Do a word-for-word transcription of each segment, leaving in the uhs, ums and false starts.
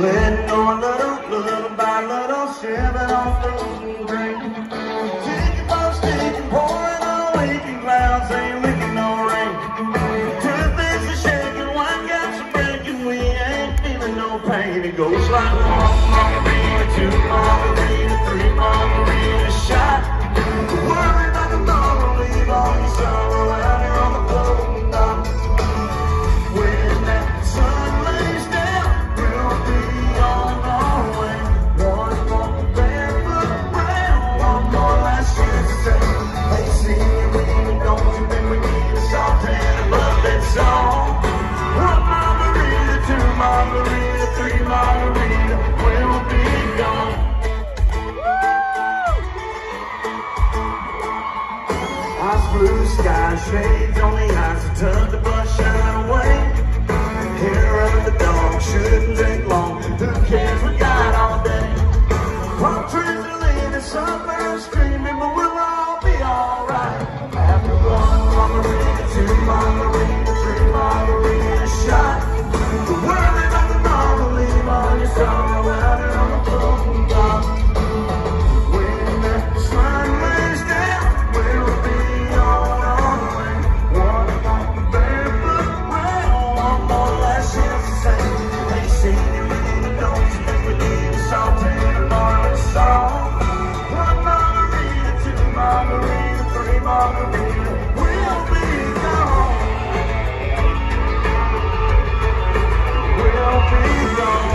Little, little, little by little, shipping off the green. Ticking box, ticking, pouring on leaking clouds, ain't leaking no rain. Two things are shaking, one gaps are breaking, we ain't feeling no pain. It goes like one margarita, two margarita, three margarita shot. Worry about tomorrow, leave all your sorrow out here on the floating dock. When that sun lays down, we'll be on our way. One more barefoot round, one more last chance to say, hey, see you, really, don't you think we need a salt and a bubbling song? One margarita, two margarita, three margarita, we'll be gone. Ice blue sky, shades on the eyes, a tuck the bus shine away. Hair of the dog, shouldn't take long. Who cares, we got all day. Palm trees are leaning, sunbirds screaming, but we'll all be alright. After one margarita, two margarita, three margarita shot. The world is like a normal, leave all your sorrow out here on the floating dock. When the sun lays down, we'll be on our way. One more barefoot round, one more last chance to say, hey, see you, really, don't you think we need a salt and a margarita song? One margarita, two margarita, three margarita, we'll be gone. We'll be gone.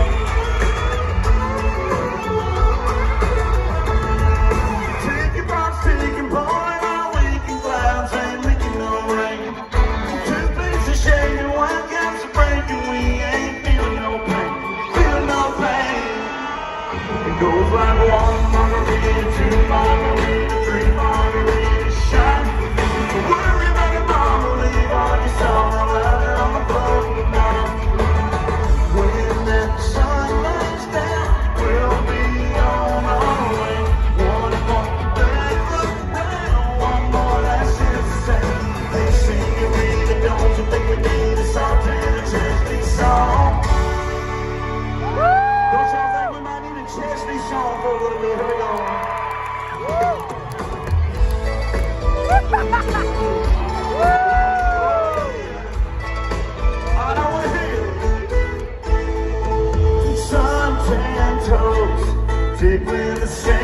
Ticking box, ticking, pouring on leaking clouds, ain't leaking no rain. Two things are shaking, one gaps are breaking, we ain't feeling no pain, feeling no pain. It goes like one margarita, two margarita, three margarita shot. Worry about tomorrow, leave all your sorrow out here on the floating dock. When that sun lays down, we'll be on our way. One more barefoot round, one more last chance to say, hey, see you, really, don't you think we need a salt and a Chesney song? Don't y'all think we might need a Chesney song for a little bit? Here we go. I don't want to hear suntan toes, tickling the sand.